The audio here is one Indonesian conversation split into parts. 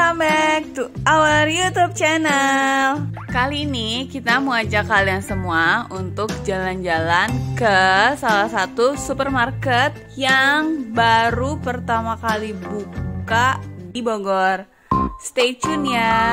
Welcome back to our YouTube channel. Kali ini kita mau ajak kalian semua untuk jalan-jalan ke salah satu supermarket yang baru pertama kali buka di Bogor. Stay tune ya.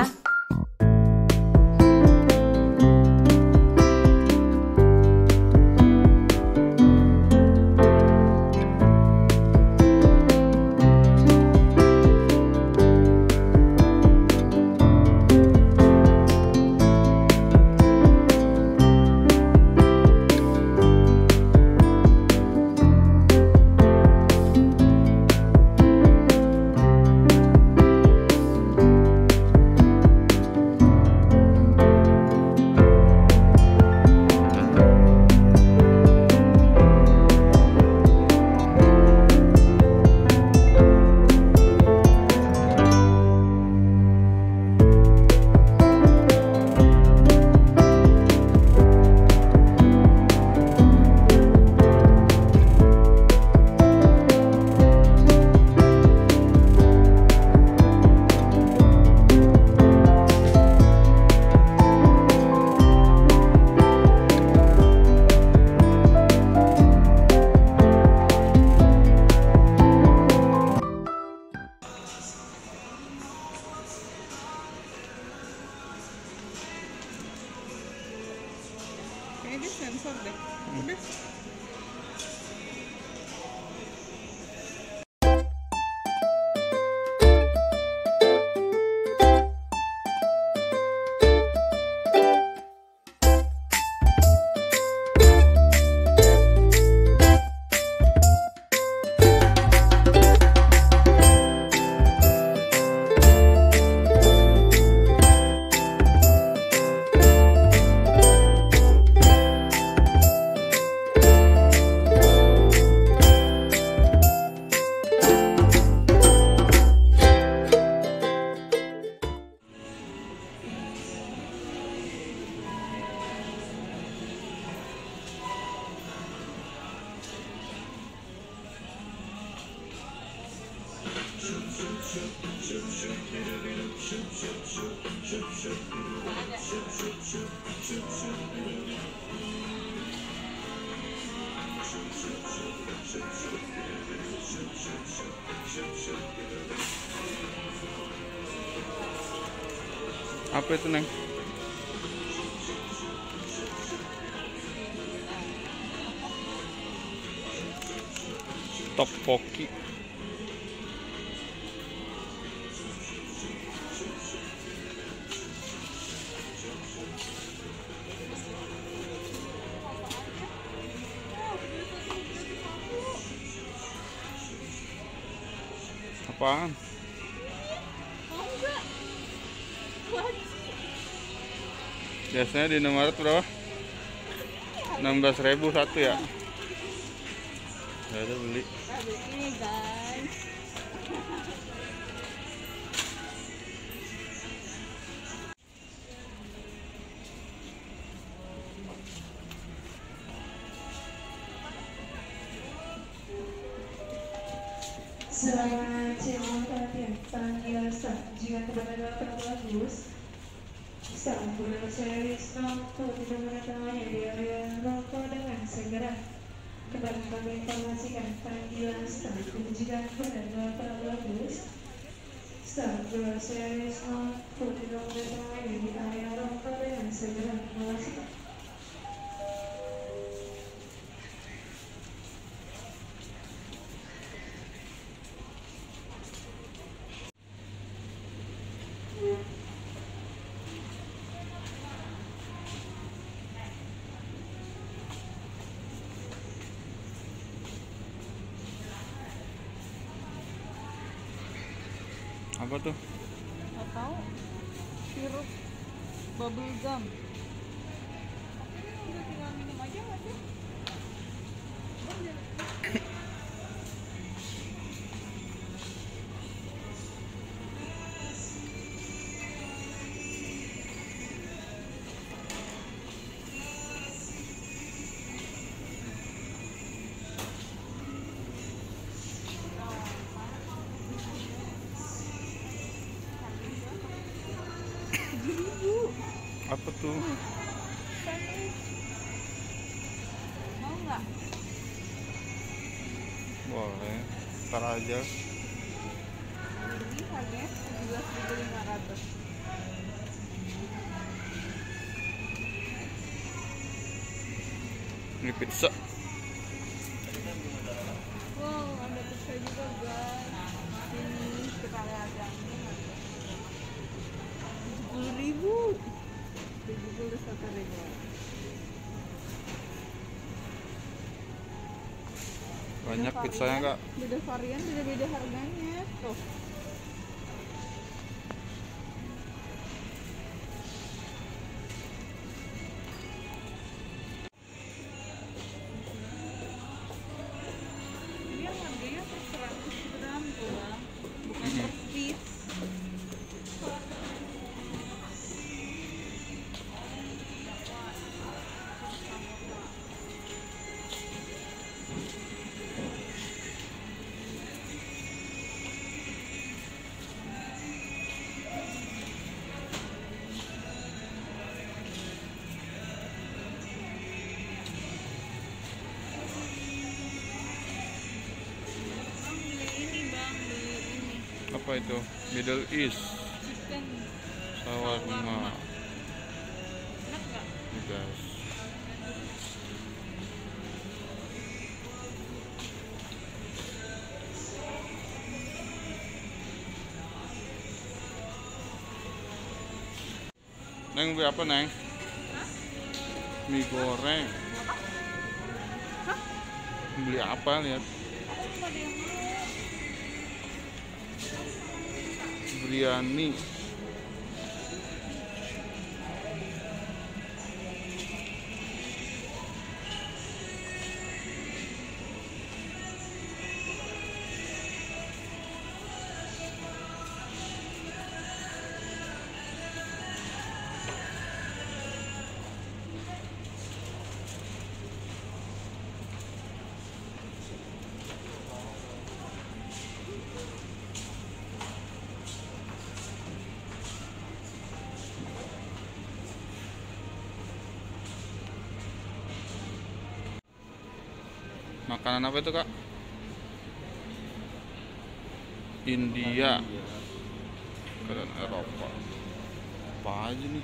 Kayaknya sensor deh. Udah. Apa itu, Neng? Tteokbokki. Apaan? Biasanya di Indomaret berapa? 16.000 satu ya? Gak ada beli. Ini guys. Selamat siang, perhatian, panggil staff. Jika kebenaran bagus, staff berusaha untuk tidak mengetahui di area rokok dengan segera. Kembali kami informasikan panggilan staff. Jika kebenaran bagus, staff berusaha untuk tidak mengetahui di area rokok dengan segera. Terima kasih. Apa tuh? Nggak tahu. Sirup bubble gum. Udah tinggal minum aja nggak sih? nggak? Boleh. Ntar aja. Ini harganya 17.500. Ini pizza. Wow, ada pizza juga guys. Ini kita lihat yang ini. 70.000. 71.000. Banyak Beda pizzanya varian, kak. Beda varian, beda-beda harganya. Tuh. Ini yang harganya per 100 gram tuh bang, bukan per piece. Apa itu? Middle East. Chicken Shawarma. enak nggak? Nih guys. Neng beli apa Neng? Mie goreng. Beli apa lihat? Biryani. Makanan apa itu kak? India. Makanan Eropa. Apa aja nih?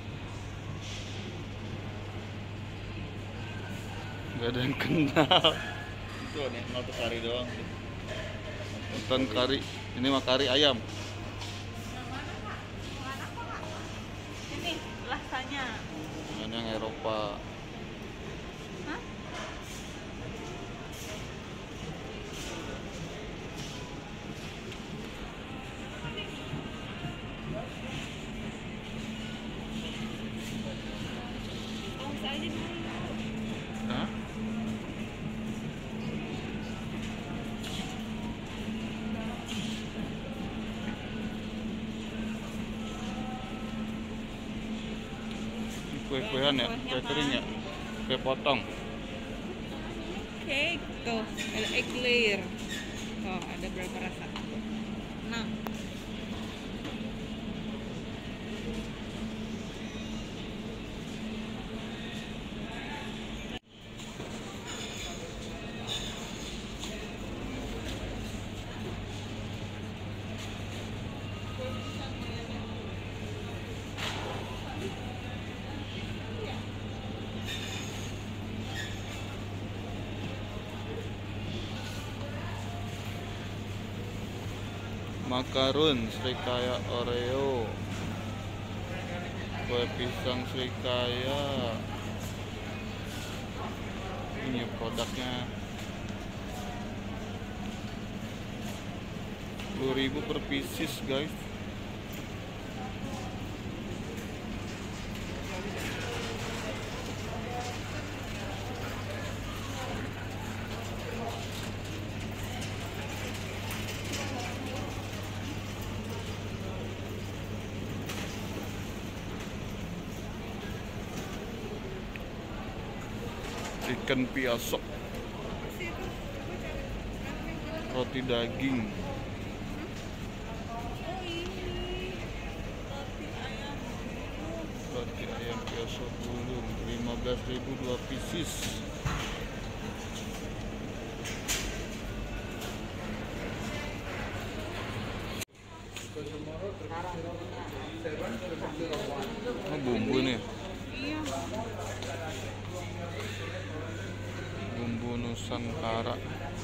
Gak ada yang kenal. Itu nih, nonton kari doang. Nonton kari. Ini mah kari ayam. Ini rasanya. Ini yang Eropa. Hah? Hah? Kue-kuean ya, kue kering ya, kue potong. Cake tuh, ada egg layer. Tuh, ada berapa rasa? 6. Makarun Srikaya Oreo, kue pisang Srikaya. Ini produknya 10.000 per pieces guys. Ikan piasok, roti daging, roti ayam piasok gulung 15.000 2 pieces. bumbu Nusantara.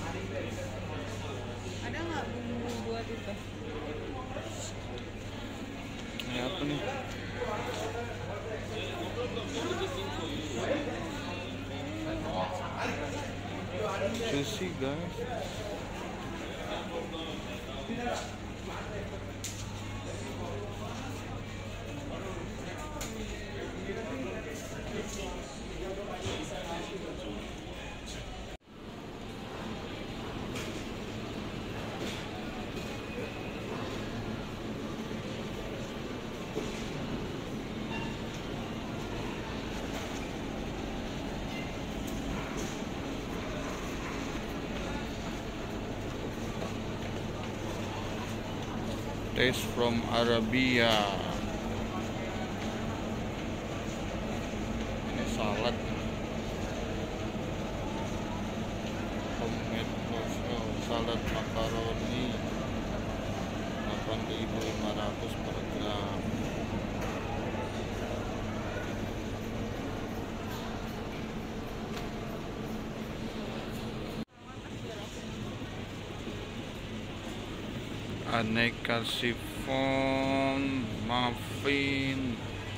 Ada nggak bumbu buat itu? Ini apa nih? Juicy guys. Taste from Arabia. Ini salad. Homemade salad makaroni 8.500 per gram. Aneka chiffon muffin.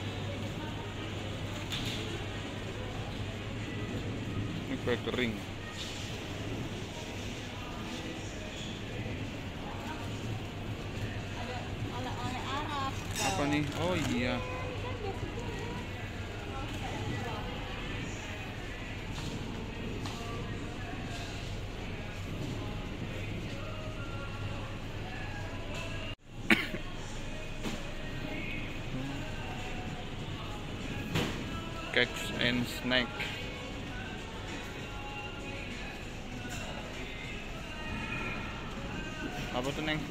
Ini kue kering. Oleh-oleh Arab. Apa nih? Oh iya. Cakes and snack. Apa tuh Neng?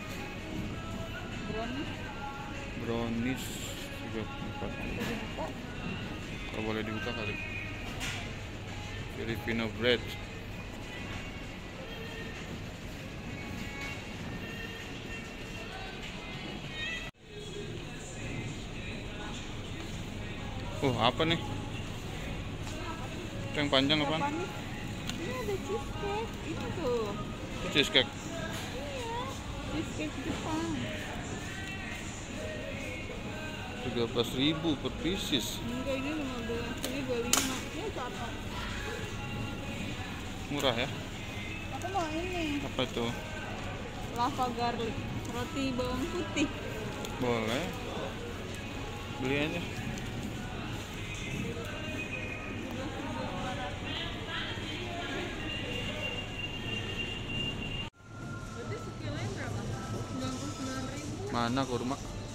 Brownies 34. Kalau boleh dibuka kali. Filipino bread. Apa nih? Itu yang panjang apaan? Ini ada cheesecake. Ini tuh. Cheesecake. Iya. Cheesecake Jepang. 13.000 per pieces. Enggak, ini 15. Ini 25. Ini apa? Murah ya? Aku mau ini. Apa itu? Lava garlic. Roti bawang putih. Boleh. Beli aja. Berarti sekilonya berapa? 99.000. Mana kurma?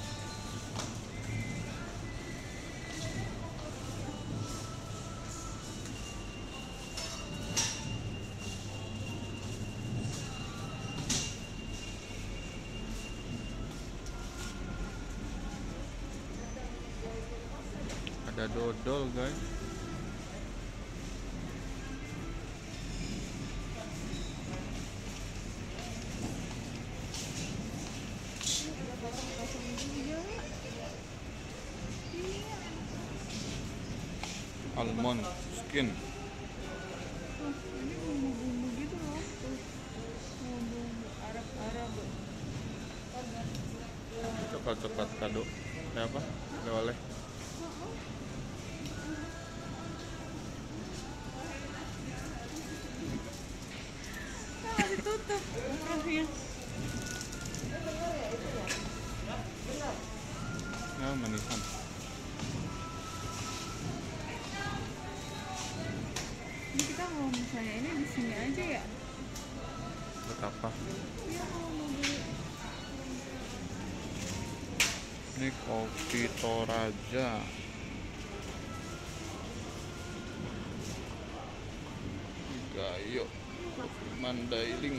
Ada dodol guys. Almond skin. Ini bumbu-bumbu gitu loh. Tuh. Bumbu Arab-Arab. Coklat kado. Ada apa? Oleh-oleh. Ditutup umrohnya. Ya, manisan. Ini kita kalau misalnya ini di sini aja ya. Buat apa? Iya, kalau mau beli. Ini kopi Toraja. Gayo. Mandailing.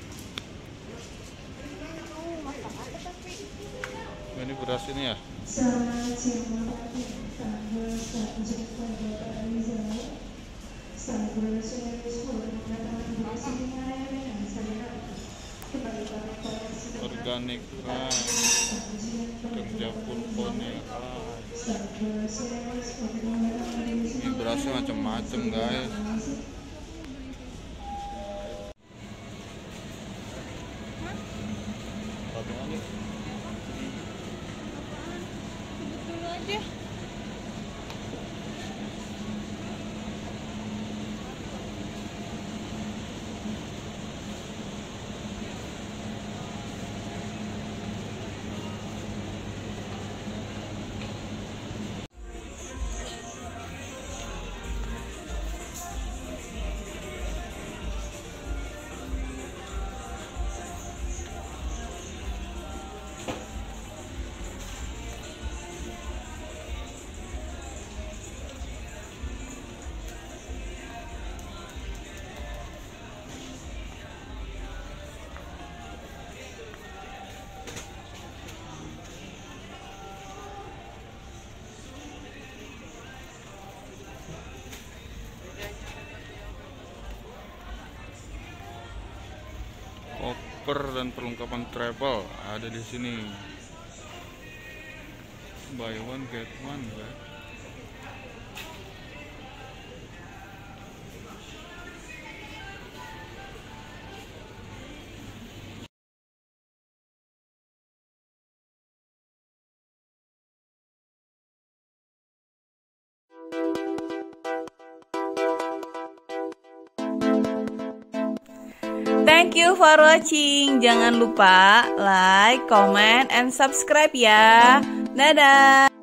Ini beras ini ya? Selamat siang tanggal 1 Januari Rizal. Sahabat Sulawesi mengatakan beras ini raya dengan saya kembali pada Organik rice. Kerja purpone rice. Ini berasnya macam-macam guys. koper dan perlengkapan travel ada di sini. Buy one get one, guys. Thank you for watching. Jangan lupa like, comment, and subscribe ya. Dadah.